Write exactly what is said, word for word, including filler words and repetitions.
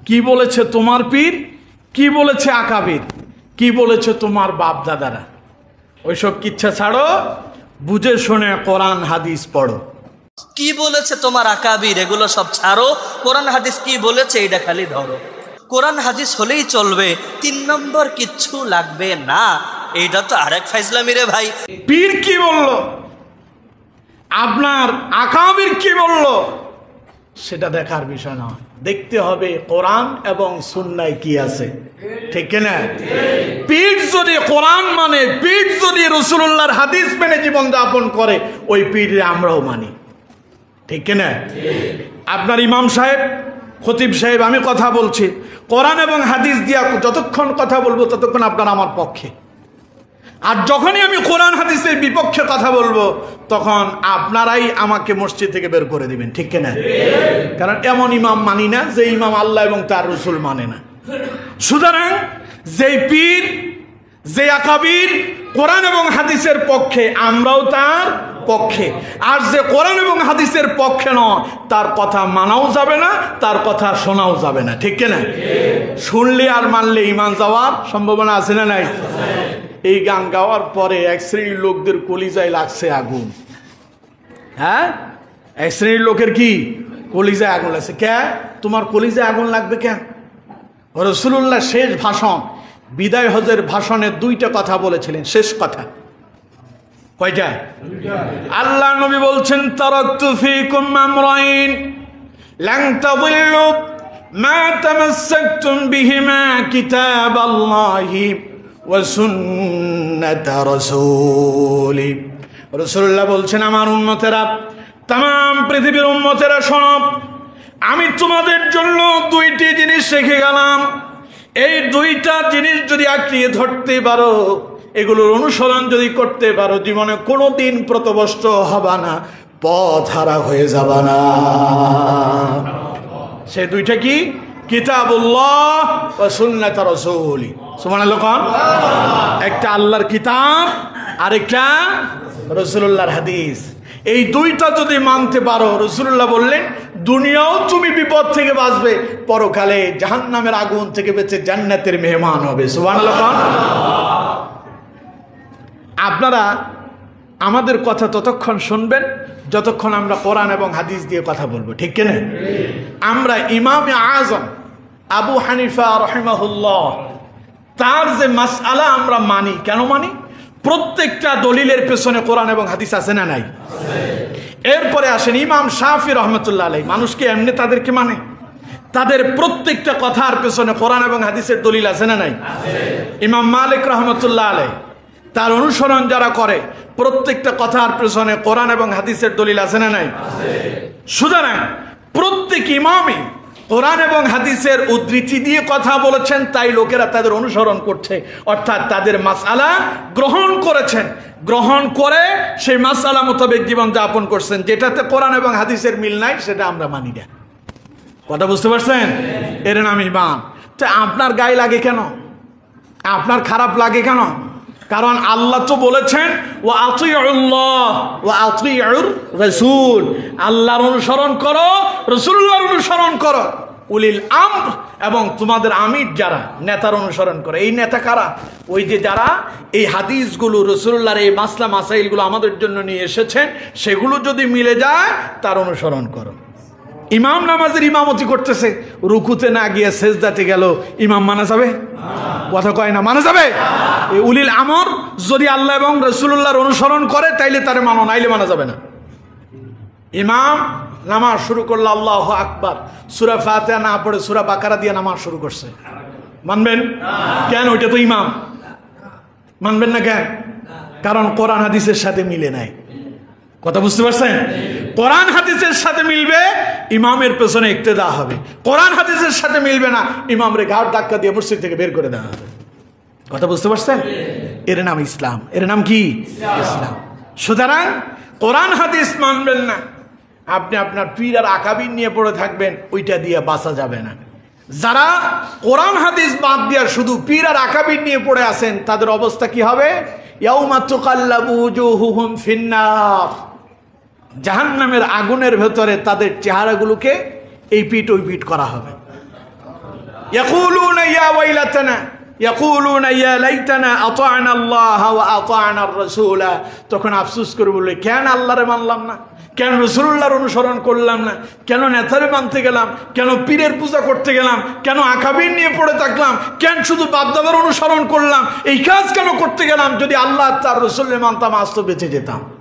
কি বলেছে তোমার পীর, কি বলেছে আকাবির, কি বলেছে তোমার বাপ দাদারা। ওইসব কিচ্ছা ছাড়ো, বুঝে শুনে কোরআন হাদিস পড়ো। কি বলেছে তোমার আকাবির এগুলো সব ছাড়ো, কোরআন হাদিস কি বলেছে এটা খালি ধরো। কোরআন হাদিস হলেই চলবে, তিন নম্বর কিচ্ছু লাগবে না। এইটা তো আরেক ফাইজলামি রে ভাই। পীর কি বলল, আপনার আকাবির কি বলল, সেটা দেখার বিষয় নয়। দেখতে হবে কোরআন এবং সুন্নায় কি আছে, ঠিক না? পীর যদি কোরআন মানে, পীর যদি রাসূলুল্লাহর হাদিস মেনে জীবন যাপন করে, ওই পীরে আমরাও মানি, ঠিক না? আপনার ইমাম সাহেব, খতিব সাহেব, আমি কথা বলছি, কোরআন এবং হাদিস দিয়া যতক্ষণ কথা বলবো ততক্ষণ আপনার আমার পক্ষে। আর যখনই আমি কোরআন হাদিসের বিপক্ষে কথা বলবো তখন আপনারাই আমাকে মসজিদ থেকে বের করে দিবেন, ঠিক না? কারণ এমন ইমাম মানি না যে ইমাম আল্লাহ এবং তার রাসূল মানে না। সুতরাং যে পীর, যে আকাবির কোরআন এবং হাদিসের পক্ষে, আমরাও তার পক্ষে। আর যে কোরআন এবং হাদিসের পক্ষে নয়, তার কথা মানাও যাবে না, তার কথা শোনাও যাবে না, ঠিক না? শুনলে আর মানলে ইমান যাওয়ার সম্ভাবনা আছে না নাই? এই গান গাওয়ার পরে এক শ্রেণীর লোকদের কলিজায় লাগছে আগুন। হ্যাঁ, এক শ্রেণীর লোকের কি কলিজায় আগুন লাগছে। কে তোমার কলিজায় আগুন লাগবে কেন? রাসূলুল্লাহ শেষ ভাষণ, বিদায় হজের ভাষণে দুইটা কথা বলেছিলেন, শেষ কথা কয়টা? আল্লাহ নবী বলছেন, তারাকতু ফীকুম আমরাইন লান তাদিল্লু মা তামাসসাকতুম বিহিমা কিতাবাল্লাহি ওয়া সুন্নাত রাসূলি। রাসূলুল্লাহ বলছেন, আমার উম্মতেরা, तमाम পৃথিবীর উম্মতেরা শোনো, আমি তোমাদের জন্য দুইটি জিনিস রেখে গেলাম। এই দুইটা জিনিস যদি আঁকড়িয়ে ধরতে পারো, এগুলোর অনুসরণ যদি করতে পারো, জীবনে কোনোদিন পথভ্রষ্ট হবে না, পথ হারা হয়ে যাবে না। সেই দুইটা কি? কিতাবুল্লাহ ওয়া সুন্নাত রাসূলি। সুবহানাল্লাহ। একটা আল্লাহর কিতাব, আরেকটা রাসূলুল্লাহর হাদিস। এই দুইটা যদি মানতে পারো, রাসূলুল্লাহ বললেন, দুনিয়াও তুমি বিপদ থেকে বাঁচবে, পরকালে জাহান্নামের আগুন থেকে বেঁচে জান্নাতের মেহমান হবে। সুবহানাল্লাহ। আপনারা আমাদের কথা ততক্ষণ শুনবেন যতক্ষণ আমরা কোরআন এবং হাদিস দিয়ে কথা বলবো, ঠিক কিনা? আমরা ইমামে আজম আবু হানিফা রাহিমাহুল্লাহ তার যে মাসআলা আমরা মানি, কেন মানি? প্রত্যেকটা দলিলের পেছনে কোরআন এবং হাদিস আছে না নাই? এরপরে আসেন ইমাম শাফি রহমতুল্লাহ আলাইহি। মানুষকে এমনি তাদেরকে মানে, তাদের প্রত্যেকটা কথার পেছনে কোরআন এবং হাদিসের দলিল আছে না নাই? ইমাম মালিক রহমতুল্লাহ আলাইহি, তার অনুসরণ যারা করে, প্রত্যেকটা কথার পেছনে কোরআন এবং হাদিসের দলিল আছে না নাই? সুতরাং প্রত্যেক ইমামই কোরআন এবং হাদিসের উদ্ধৃতি দিয়ে কথা বলেছেন, তাই লোকেরা তাদের অনুসরণ করছে, অর্থাৎ তাদের মাসআলা গ্রহণ করেছেন, গ্রহণ করে সেই মাসআলা মোতাবেক জীবন যাপন করছেন। যেটাতে কোরআন এবং হাদিসের মিল নাই সেটা আমরা মানি না। কথা বুঝতে পারছেন? এর নাম ইমাম। তো আপনার গায়ে লাগে কেন? আপনার খারাপ লাগে কেন? কারণ আল্লাহ তো বলেছেন, ওয়া আতিউল্লাহ ওয়া আতিউর রাসূল, আল্লাহর অনুসরণ করো, রাসূলুল্লাহর অনুসরণ করো, উলিল আমর, এবং তোমাদের আমির যারা নেতার অনুসরণ করে। এই নেতা কারা? ওই যে যারা এই হাদিসগুলো, রাসূলুল্লাহর এই মাসলা মাসাইলগুলো আমাদের জন্য নিয়ে এসেছেন, সেগুলো যদি মিলে যায় তার অনুসরণ করো। ইমাম নামাজের ইমামতি করতেছে, রুকুতে না গিয়ে সেজদাতে গেল, ইমাম মানা যাবে? কথা কয় না, মানা যাবে? এই উলিল আমর যদি আল্লাহ এবং রাসূলুল্লাহর অনুসরণ করে তাইলে তারে মানো, নাইলে মানা যাবে না। ইমাম নামাজ শুরু করলো, আল্লাহু আকবার, সূরা ফাতিহা না পড়ে সূরা বাকারা দিয়ে নামাজ শুরু করছে, মানবেন? কেন? ওইটা তো ইমাম। মানবেন না কেন? কারণ কোরআন হাদিসের সাথে মিলে নাই। কথা বুঝতে পারছেন? কোরআন হাদিসের সাথে মিলবে, ইমামের পেছনে ইক্তেদা হবে। কোরআন হাদিসের সাথে মিলবে না, ইমামরে ঘাট ধাক্কা দিয়ে মসজিদ থেকে বের করে দেওয়া হবে। কথা বুঝতে পারছেন? এর নাম ইসলাম। এর নাম কি? ইসলাম। সুতরাং কোরআন হাদিস মানবেন না, আপনি আপনার পীর আর আকাবির নিয়ে পড়ে থাকবেন, ওইটা দিয়ে বাঁচা যাবে না। যারা কোরআন হাদিস বাদ দিয়ে শুধু পীর আর আকাবির নিয়ে পড়ে আছেন, তাদের অবস্থা কি হবে? ইয়াউমা তুকাল্লাবু উজুহুহুম ফিন্নার, জাহান্নামের আগুনের ভেতরে তাদের চেহারাগুলোকে এই পিঠ ওই পিঠ করা হবে। ইয়াকুলুনা ইয়া ওয়াইলাতানা ইয়াকুলুনা ইয়া লাইতানা আতা'না আল্লাহ ওয়া আতা'না আর-রাসূলা। তখন আফসোস করে বলে, কেন আল্লাহরে মানলাম না, কেন রাসূলুল্লাহর অনুসরণ করলাম না, কেন নেতারে মানতে গেলাম, কেন পীরের পূজা করতে গেলাম, কেন আকাবির নিয়ে পড়ে থাকলাম, কেন শুধু বাপদাদার অনুসরণ করলাম, এই কাজ কেন করতে গেলাম? যদি আল্লাহ তার রাসূলকে মানতাম আজ তো বেঁচে যেতাম।